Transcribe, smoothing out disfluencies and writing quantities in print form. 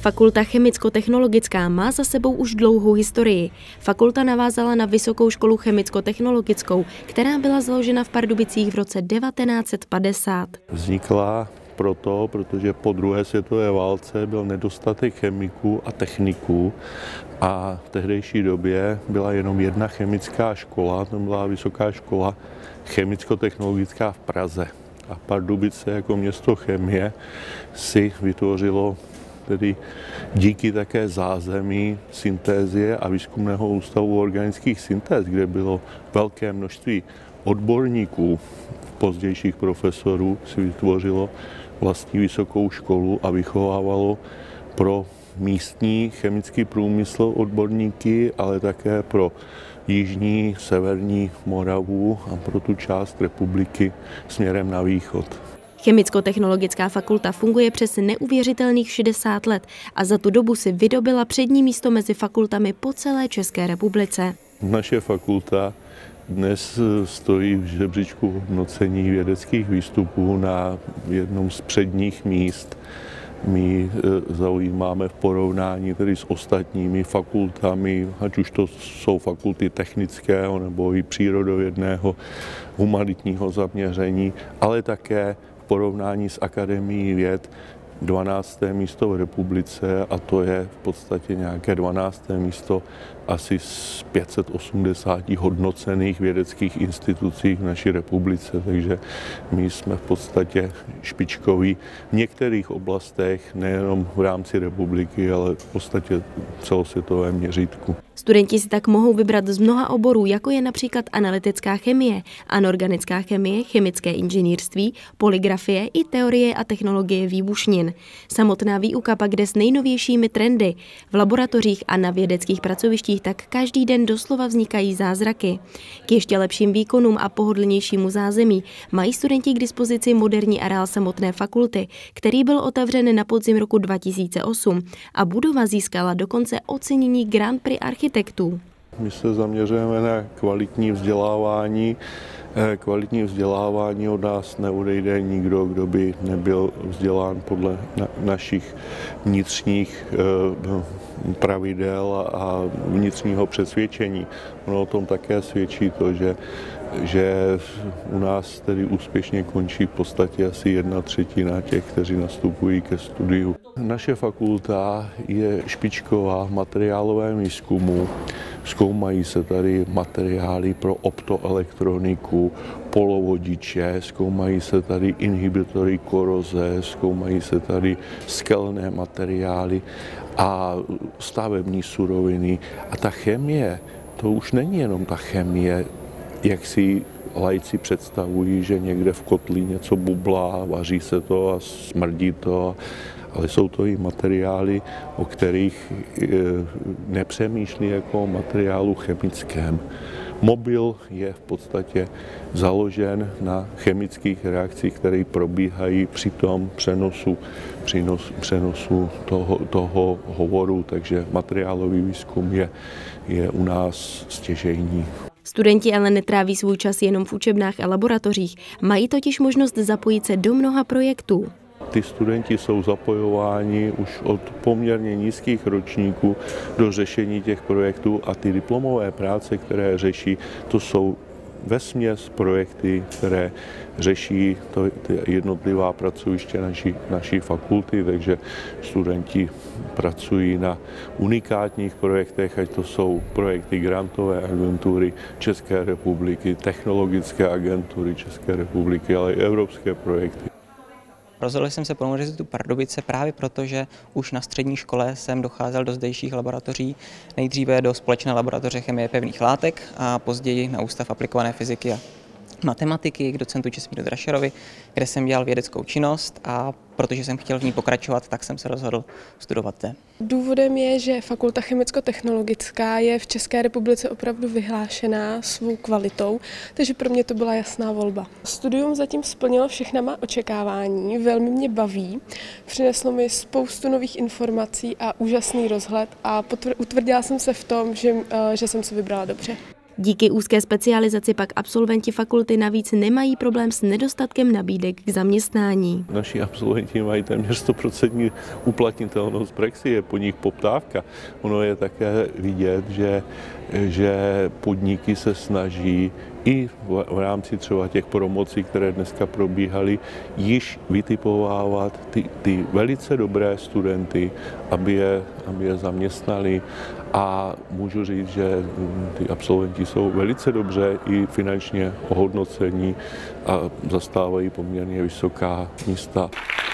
Fakulta chemicko-technologická má za sebou už dlouhou historii. Fakulta navázala na Vysokou školu chemicko-technologickou, která byla založena v Pardubicích v roce 1950. Vznikla protože po druhé světové válce byl nedostatek chemiků a techniků a v tehdejší době byla jenom jedna chemická škola, to byla Vysoká škola chemicko-technologická v Praze. A Pardubice jako město chemie si vytvořilo tedy díky také zázemí syntézie a výzkumného ústavu organických syntéz, kde bylo velké množství odborníků, pozdějších profesorů, si vytvořilo vlastní vysokou školu a vychovávalo pro místní chemický průmysl odborníky, ale také pro jižní, severní Moravu a pro tu část republiky směrem na východ. Chemicko-technologická fakulta funguje přes neuvěřitelných 60 let a za tu dobu si vydobila přední místo mezi fakultami po celé České republice. Naše fakulta dnes stojí v žebříčku hodnocení vědeckých výstupů na jednom z předních míst. My zaujímáme v porovnání tedy s ostatními fakultami, ať už to jsou fakulty technického nebo i přírodovědného, humanitního zaměření, ale také v porovnání s Akademií věd 12. místo v republice a to je v podstatě nějaké 12. místo asi z 580 hodnocených vědeckých institucí v naší republice, takže my jsme v podstatě špičkoví v některých oblastech, nejenom v rámci republiky, ale v podstatě v celosvětovém měřítku. Studenti si tak mohou vybrat z mnoha oborů, jako je například analytická chemie, anorganická chemie, chemické inženýrství, polygrafie i teorie a technologie výbušnin. Samotná výuka pak jde s nejnovějšími trendy. V laboratořích a na vědeckých pracovištích tak každý den doslova vznikají zázraky. K ještě lepším výkonům a pohodlnějšímu zázemí mají studenti k dispozici moderní areál samotné fakulty, který byl otevřen na podzim roku 2008 a budova získala dokonce ocenění Grand Prix architektů. My se zaměřujeme na kvalitní vzdělávání. Kvalitní vzdělávání od nás neodejde nikdo, kdo by nebyl vzdělán podle našich vnitřních pravidel a vnitřního přesvědčení. Ono o tom také svědčí to, že u nás tedy úspěšně končí v podstatě asi 1/3 těch, kteří nastupují ke studiu. Naše fakulta je špičková v materiálovém výzkumu. Zkoumají se tady materiály pro optoelektroniku, polovodiče, zkoumají se tady inhibitory koroze, zkoumají se tady skelné materiály a stavební suroviny. A ta chemie, to už není jenom ta chemie, jak si laici představují, že někde v kotli něco bublá, vaří se to a smrdí to, ale jsou to i materiály, o kterých nepřemýšlí jako o materiálu chemickém. Mobil je v podstatě založen na chemických reakcích, které probíhají při tom přenosu toho hovoru, takže materiálový výzkum je u nás stěžejní. Studenti ale netráví svůj čas jenom v učebnách a laboratořích, mají totiž možnost zapojit se do mnoha projektů. Ty studenti jsou zapojováni už od poměrně nízkých ročníků do řešení těch projektů a ty diplomové práce, které řeší, to jsou vesměs projekty, které řeší ty jednotlivá pracoviště naší fakulty, takže studenti pracují na unikátních projektech, ať to jsou projekty grantové agentury České republiky, technologické agentury České republiky, ale i evropské projekty. Rozhodl jsem se pro Univerzitu Pardubice právě proto, že už na střední škole jsem docházel do zdejších laboratoří, nejdříve do společné laboratoře chemie pevných látek a později na Ústav aplikované fyziky a matematiky k docentu Česmíru Drašerovi, kde jsem dělal vědeckou činnost a protože jsem chtěl v ní pokračovat, tak jsem se rozhodl studovat zde. Důvodem je, že Fakulta chemicko-technologická je v České republice opravdu vyhlášená svou kvalitou, takže pro mě to byla jasná volba. Studium zatím splnilo všechna má očekávání, velmi mě baví, přineslo mi spoustu nových informací a úžasný rozhled a utvrdila jsem se v tom, že jsem se vybrala dobře. Díky úzké specializaci pak absolventi fakulty navíc nemají problém s nedostatkem nabídek k zaměstnání. Naši absolventi mají téměř 100% uplatnitelnost praxi, je po nich poptávka. Ono je také vidět, že podniky se snaží i v rámci třeba těch promocí, které dneska probíhaly, již vytipovávat ty velice dobré studenty, aby je zaměstnali. A můžu říct, že ty absolventi jsou velice dobře i finančně ohodnocení a zastávají poměrně vysoká místa.